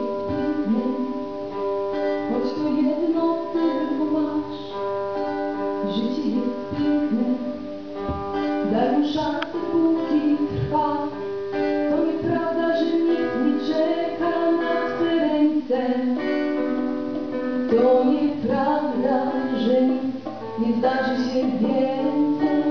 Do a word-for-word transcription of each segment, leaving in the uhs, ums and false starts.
choć to jedno tylko masz. Życie jest piękne, daj mu szansę, póki trwa. To nieprawda, że nikt nie czeka na twe ręce. To nieprawda, że nic nie zdarzy się więcej.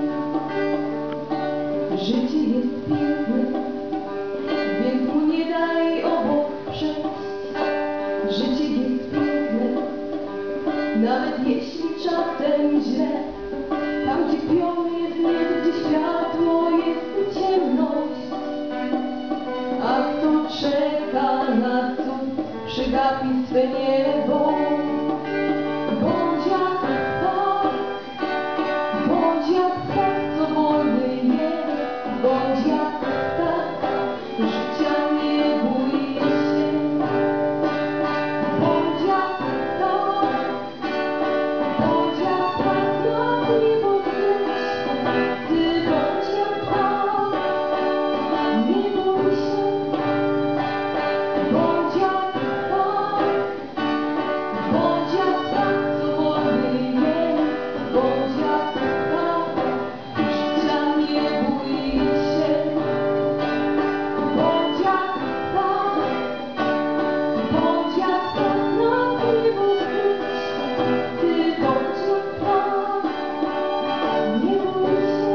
Życie jest piękne, więc mu nie daj obok przejść. Życie jest piękne, nawet jeśli czasem źle. Tam, gdzie piony jest niebo, gdzie światło jest ciemność. A kto czeka na cud, przegapi swe niebo. Bądź jak tak, bądź jak tak, co wolny jest. Bądź jak tak, życia nie bój się. Bądź jak tak, bądź jak tak, na niebo wznieś. Ty bądź jak tak, nie bój się. Bądź jak tak, bądź jak tak, co wolny jest. Bądź jak tak, życia nie bój się. Bądź jak tak, bądź jak tak, na niebo wznieś. Ty bądź jak tak, nie bój się.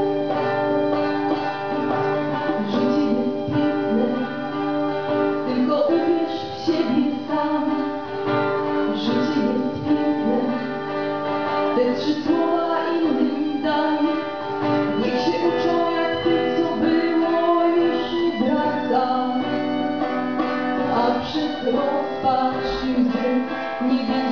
Życie jest piękne, tylko uwierz w siebie sam. Życie jest piękne, te trzy słowa innym daj. Niech się uczą jak ty, co było, już nie wraca. A przez rozpacz i łzy nie widać.